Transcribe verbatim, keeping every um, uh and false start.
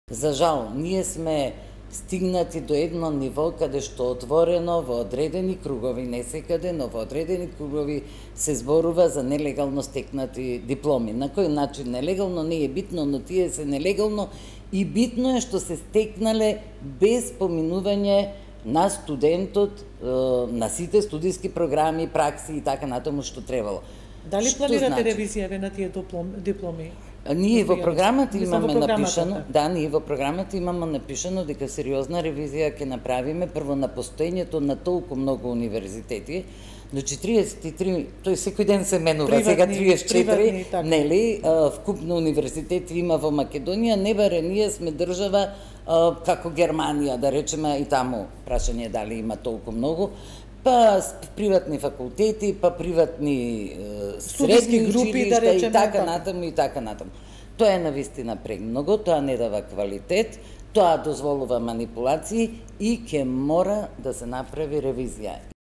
За жал, ние сме стигнати до едно ниво каде што отворено во одредени кругови, не секаде, но во одредени кругови се зборува за нелегално стекнати дипломи. На кој начин нелегално не е битно, но тие се нелегално и битно е што се стекнале без поминување на студентот, на сите студиски програми, пракси и така натаму што требало. Дали Што планирате значи? ревизија на тие дипломи? Ние во програмата имаме во програмата, напишано, да. да, ние во програмата имаме напишано дека сериозна ревизија ќе направиме прво на постоењето на толку многу универзитети, до четириесет и три, тој секој ден се менува, Приватни, сега триесет и четири, приватни, така. нели, вкупно универзитети има во Македонија, не баре ние сме држава а, како Германија, да речеме, и таму прашање дали има толку многу, па приватни факултети, па приватни е, средни групи, училишта да речеме, и така така. натаму и така натаму. Тоа е навистина премногу, тоа не дава квалитет, тоа дозволува манипулации и ќе мора да се направи ревизија.